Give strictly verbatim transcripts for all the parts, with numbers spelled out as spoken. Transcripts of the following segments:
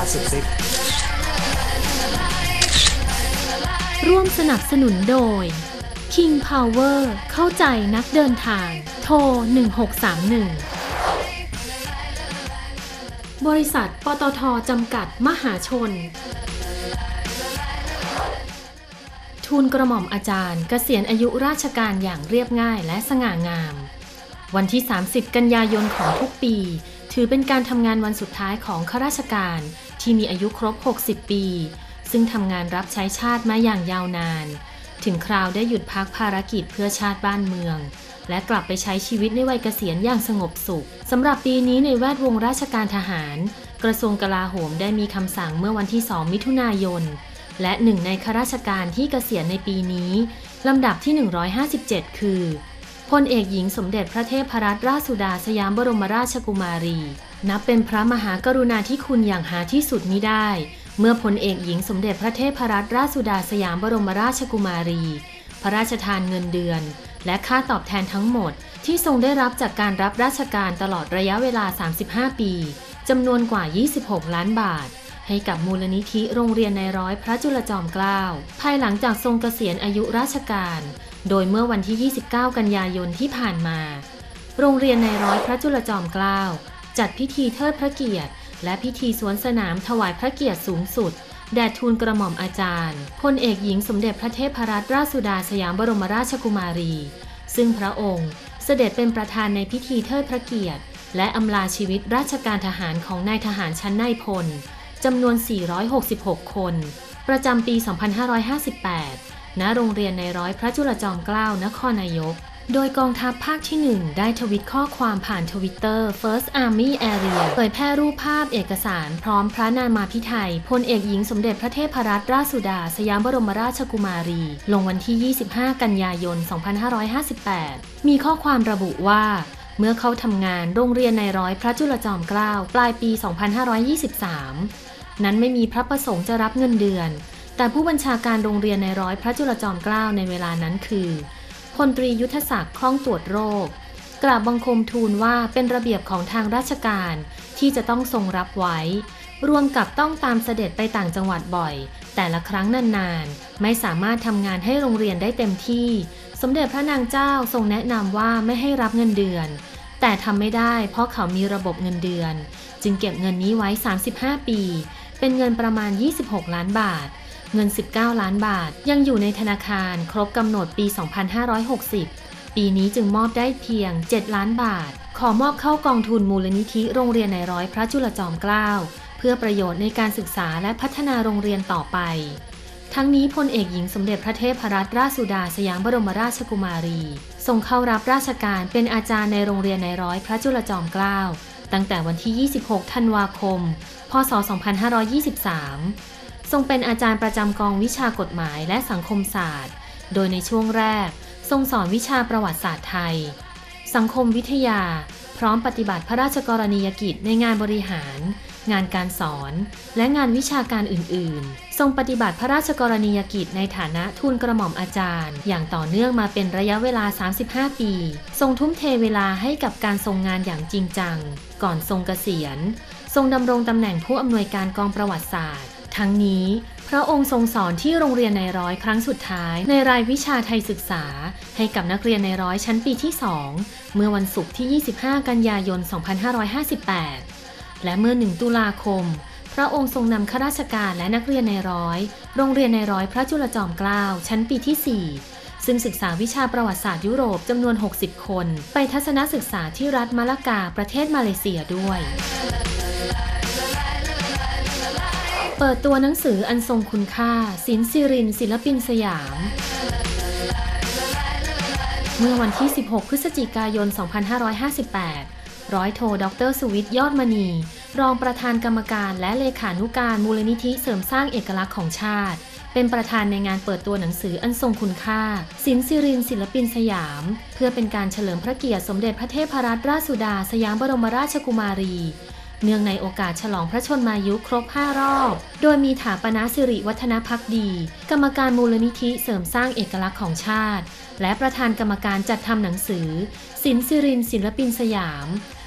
สุดฤทธิ์ร่วมสนับสนุนโดย King Power เข้าใจนักเดินทางโทรหนึ่งหกสามหนึ่งบริษัทปตท.จำกัดมหาชนทูลกระหม่อมอาจารย์เกษียณอายุราชการอย่างเรียบง่ายและสง่างามวันที่สามสิบกันยายนของทุกปีถือเป็นการทำงานวันสุดท้ายของข้าราชการที่มีอายุครบหกสิบปีซึ่งทำงานรับใช้ชาติมาอย่างยาวนานถึงคราวได้หยุดพักภารกิจเพื่อชาติบ้านเมืองและกลับไปใช้ชีวิตในวัยเกษียณอย่างสงบสุขสำหรับปีนี้ในแวดวงราชการทหารกระทรวงกลาโหมได้มีคำสั่งเมื่อวันที่สองมิถุนายนและหนึ่งในข้าราชการที่เกษียณในปีนี้ลำดับที่หนึ่งร้อยห้าสิบเจ็ดคือพลเอกหญิงสมเด็จพระเทพรัตนราชสุดาสยามบรมราชกุมารีนับเป็นพระมหากรุณาธิคุณอย่างหาที่สุดมิได้เมื่อพลเอกหญิงสมเด็จพระเทพรัตนราชสุดาสยามบรมราชกุมารีพระราชทานเงินเดือนและค่าตอบแทนทั้งหมดที่ทรงได้รับจากการรับราชการตลอดระยะเวลาสามสิบห้าปีจำนวนกว่ายี่สิบหกล้านบาทให้กับมูลนิธิโรงเรียนนายร้อยพระจุลจอมเกล้าภายหลังจากทรงเกษียณอายุราชการโดยเมื่อวันที่ยี่สิบเก้ากันยายนที่ผ่านมาโรงเรียนนายร้อยพระจุลจอมเกล้าจัดพิธีเทิดพระเกียรติและพิธีสวนสนามถวายพระเกียรติสูงสุดแด่ทูลกระหม่อมอาจารย์พลเอกหญิงสมเด็จพระเทพรัตนราชสุดาสยามบรมราชกุมารีซึ่งพระองค์เสด็จเป็นประธานในพิธีเทิดพระเกียรติและอำลาชีวิตราชการทหารของนายทหารชั้นนายพลจำนวนสี่ร้อยหกสิบหกคนประจำปีสองพันห้าร้อยห้าสิบแปดณโรงเรียนนายร้อยพระจุลจอมเกล้านครนายกโดยกองทัพภาคที่หนึ่งได้ทวิตข้อความผ่านทวิตเตอร์ First Army Area เผยแพร่รูปภาพเอกสารพร้อมพระนามาภิไธยพลเอกหญิงสมเด็จพระเทพรัตนราชสุดาสยามบรมราชกุมารีลงวันที่ยี่สิบห้ากันยายนสองพันห้าร้อยห้าสิบแปดมีข้อความระบุว่าเมื่อเข้าทำงานโรงเรียนนายร้อยพระจุลจอมเกล้าปลายปีสองพันห้าร้อยยี่สิบสามนั้นไม่มีพระประสงค์จะรับเงินเดือนแต่ผู้บัญชาการโรงเรียนนายร้อยพระจุลจอมเกล้าในเวลานั้นคือพลตรียุทธศักดิ์คล่องตรวจโรคกราบบังคมทูลว่าเป็นระเบียบของทางราชการที่จะต้องทรงรับไว้รวมกับต้องตามเสด็จไปต่างจังหวัดบ่อยแต่ละครั้งนานๆไม่สามารถทำงานให้โรงเรียนได้เต็มที่สมเด็จพระนางเจ้าทรงแนะนำว่าไม่ให้รับเงินเดือนแต่ทำไม่ได้เพราะเขามีระบบเงินเดือนจึงเก็บเงินนี้ไว้สามสิบห้าปีเป็นเงินประมาณยี่สิบหกล้านบาทเงินสิบเก้าล้านบาทยังอยู่ในธนาคารครบกำหนดปีสองพันห้าร้อยหกสิบปีนี้จึงมอบได้เพียงเจ็ดล้านบาทขอมอบเข้ากองทุนมูลนิธิโรงเรียนนายร้อยพระจุลจอมเกล้าเพื่อประโยชน์ในการศึกษาและพัฒนาโรงเรียนต่อไปทั้งนี้พลเอกหญิงสมเด็จพระเทพรัตนราชสุดาสยามบรมราชกุมารีทรงเข้ารับราชการเป็นอาจารย์ในโรงเรียนนายร้อยพระจุลจอมเกล้าตั้งแต่วันที่ยี่สิบหกธันวาคมพ.ศ. สองพันห้าร้อยยี่สิบสามทรงเป็นอาจารย์ประจำกองวิชากฎหมายและสังคมศาสตร์โดยในช่วงแรกทรงสอนวิชาประวัติศาสตร์ไทยสังคมวิทยาพร้อมปฏิบัติพระราชกรณียกิจในงานบริหารงานการสอนและงานวิชาการอื่นๆทรงปฏิบัติพระราชกรณียกิจในฐานะทูลกระหม่อมอาจารย์อย่างต่อเนื่องมาเป็นระยะเวลาสามสิบห้าปีทรงทุ่มเทเวลาให้กับการทรงงานอย่างจริงจังก่อนทรงเกษียณทรงดำรงตำแหน่งผู้อำนวยการกองประวัติศาสตร์ทั้งนี้พระองค์ทรงสอนที่โรงเรียนนายร้อยครั้งสุดท้ายในรายวิชาไทยศึกษาให้กับนักเรียนนายร้อยชั้นปีที่สองเมื่อวันศุกร์ที่ยี่สิบห้ากันยายนสองพันห้าร้อยห้าสิบแปดและเมื่อหนึ่งตุลาคมพระองค์ทรงนำข้าราชการและนักเรียนนายร้อยโรงเรียนนายร้อยพระจุลจอมเกล้าชั้นปีที่สี่ซึ่งศึกษาวิชาประวัติศาสตร์ยุโรปจำนวนหกสิบคนไปทัศนศึกษาที่รัฐมะละกาประเทศมาเลเซียด้วยเปิดตัวหนังสืออันทรงคุณค่าศิลป์ศิรินทร์ศิลปินสยามเมื่อวันที่สิบหกพฤศจิกายนสองพันห้าร้อยห้าสิบแปดร้อยโทดร.สุวิทย์ยอดมณีรองประธานกรรมการและเลขานุการมูลนิธิเสริมสร้างเอกลักษณ์ของชาติเป็นประธานในงานเปิดตัวหนังสืออันทรงคุณค่าศิลป์ศิรินทร์ศิลปินสยามเพื่อเป็นการเฉลิมพระเกียรติสมเด็จพระเทพรัตนราชสุดาสยามบรมราชกุมารีเนื่องในโอกาสฉลองพระชนมายุครบห้ารอบโดยมีถาปนสิริวัฒนภักดีกรรมการมูลนิธิเสริมสร้างเอกลักษณ์ของชาติและประธานกรรมการจัดทำหนังสือศิลป์ศิรินทร์ศิลปินสยาม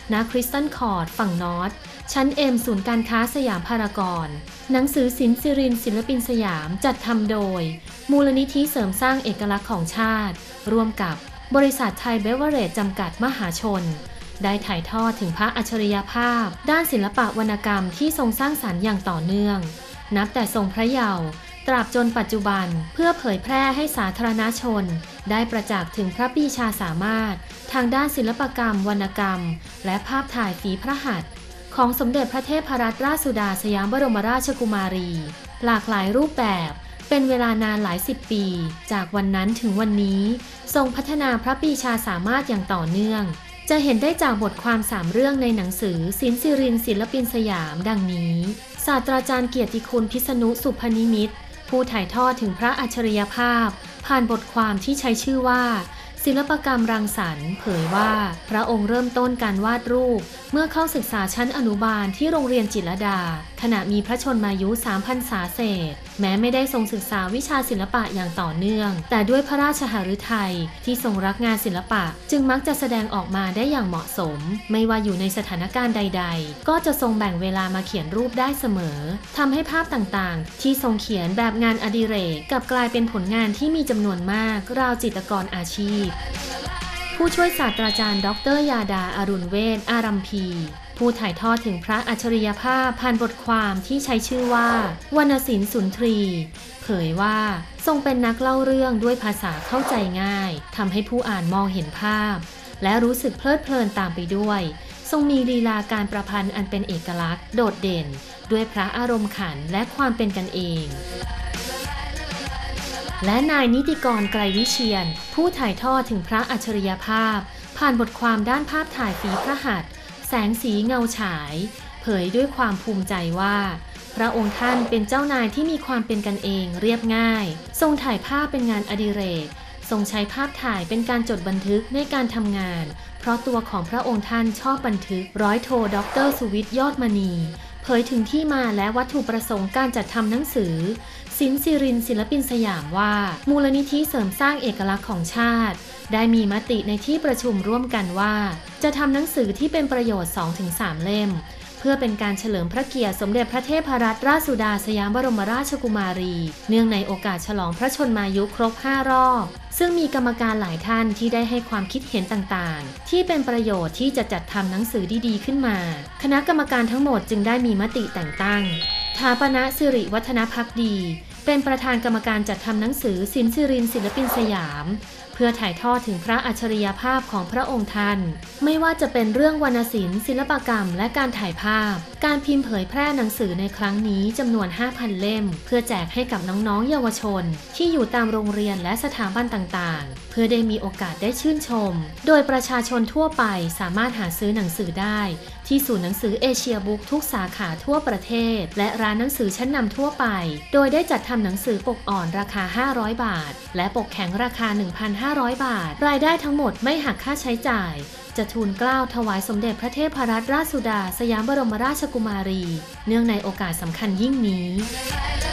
ณคริสตัลคอร์ดฝั่งนอร์ทชั้น เอ็ม ศูนย์การค้าสยามพารากอนหนังสือศิลป์สิรินทร์ศิลปินสยามจัดทำโดยมูลนิธิเสริมสร้างเอกลักษณ์ของชาติร่วมกับบริษัทไทยเบเวอเรจจำกัดมหาชนได้ถ่ายทอดถึงพระอัจฉริยภาพด้านศิลปะวรรณกรรมที่ทรงสร้างสรรค์อย่างต่อเนื่องนับแต่ทรงพระเยาว์ตราบจนปัจจุบันเพื่อเผยแพร่ให้สาธารณชนได้ประจักษ์ถึงพระปรีชาสามารถทางด้านศิลปกรรมวรรณกรรมและภาพถ่ายฝีพระหัตถ์ของสมเด็จพระเทพรัตนราชสุดาสยามบรมราชกุมารีหลากหลายรูปแบบเป็นเวลานานหลายสิบปีจากวันนั้นถึงวันนี้ทรงพัฒนาพระปรีชาสามารถอย่างต่อเนื่องจะเห็นได้จากบทความสามเรื่องในหนังสือศิลป์สิรินทร์ศิลปินสยามดังนี้ศาสตราจารย์เกียรติคุณพิษณุสุพนิมิตรผู้ถ่ายทอดถึงพระอัจฉริยภาพผ่านบทความที่ใช้ชื่อว่าศิลปกรรมรังสรรค์เผยว่าพระองค์เริ่มต้นการวาดรูปเมื่อเข้าศึกษาชั้นอนุบาลที่โรงเรียนจิตรลดาขณะมีพระชนมายุ สาม พรรษาเศษแม้ไม่ได้ทรงศึกษาวิชาศิลปะอย่างต่อเนื่องแต่ด้วยพระราชหฤทัยที่ทรงรักงานศิลปะจึงมักจะแสดงออกมาได้อย่างเหมาะสมไม่ว่าอยู่ในสถานการณ์ใดๆก็จะทรงแบ่งเวลามาเขียนรูปได้เสมอทำให้ภาพต่างๆที่ทรงเขียนแบบงานอดิเรกกลับกลายเป็นผลงานที่มีจำนวนมากราวจิตรกรอาชีพผู้ช่วยศาสตราจารย์ดร.ยาดาอรุณเวชอารัมพีผู้ถ่ายทอดถึงพระอัจฉริยภาพผ่านบทความที่ใช้ชื่อว่าวรรณศิลป์สุนทรีเผยว่าทรงเป็นนักเล่าเรื่องด้วยภาษาเข้าใจง่ายทำให้ผู้อ่านมองเห็นภาพและรู้สึกเพลิดเพลินตามไปด้วยทรงมีลีลาการประพันธ์อันเป็นเอกลักษณ์โดดเด่นด้วยพระอารมณ์ขันและความเป็นกันเองและนายนิติกรไกรวิเชียรผู้ถ่ายทอดถึงพระอัจฉริยภาพผ่านบทความด้านภาพถ่ายฝีพระหัตถ์แสงสีเงาฉายเผยด้วยความภูมิใจว่าพระองค์ท่านเป็นเจ้านายที่มีความเป็นกันเองเรียบง่ายทรงถ่ายภาพเป็นงานอดิเรกทรงใช้ภาพถ่ายเป็นการจดบันทึกในการทำงานเพราะตัวของพระองค์ท่านชอบบันทึกร้อยโทด็อกเตอร์สุวิทย์ยอดมณีเผยถึงที่มาและวัตถุประสงค์การจัดทำหนังสือศิลป์สิรินทร์ศิลปินสยามว่ามูลนิธิเสริมสร้างเอกลักษณ์ของชาติได้มีมติในที่ประชุมร่วมกันว่าจะทำหนังสือที่เป็นประโยชน์ สองถึงสาม เล่มเพื่อเป็นการเฉลิมพระเกียรติสมเด็จพระเทพรัตนราชสุดาสยามบรมราชกุมารีเนื่องในโอกาสฉลองพระชนมายุครบห้ารอบซึ่งมีกรรมการหลายท่านที่ได้ให้ความคิดเห็นต่างๆที่เป็นประโยชน์ที่จะจัดทำหนังสือดีๆขึ้นมาคณะกรรมการทั้งหมดจึงได้มีมติแต่งตั้งถาปณสิริวัฒนภักดีเป็นประธานกรรมการจัดทำหนังสือศิลป์สิรินทร์ศิลปินสยามเพื่อถ่ายทอดถึงพระอัจฉริยภาพของพระองค์ท่านไม่ว่าจะเป็นเรื่องวรรณศิลป์ศิลปกรรมและการถ่ายภาพการพิมพ์เผยแพร่หนังสือในครั้งนี้จำนวน ห้าพัน เล่มเพื่อแจกให้กับน้องๆเยาวชนที่อยู่ตามโรงเรียนและสถาบันต่างๆเพื่อได้มีโอกาสได้ชื่นชมโดยประชาชนทั่วไปสามารถหาซื้อหนังสือได้ที่ศูนย์หนังสือเอเชียบุ๊กทุกสาขาทั่วประเทศและร้านหนังสือชั้นนำทั่วไปโดยได้จัดทำหนังสือปกอ่อนราคาห้าร้อยบาทและปกแข็งราคา หนึ่งพันห้าร้อย บาทรายได้ทั้งหมดไม่หักค่าใช้จ่ายจะทูลเกล้าถวายสมเด็จพระเทพรัตนราชสุดาสยามบรมราชกุมารีเนื่องในโอกาสสำคัญยิ่งนี้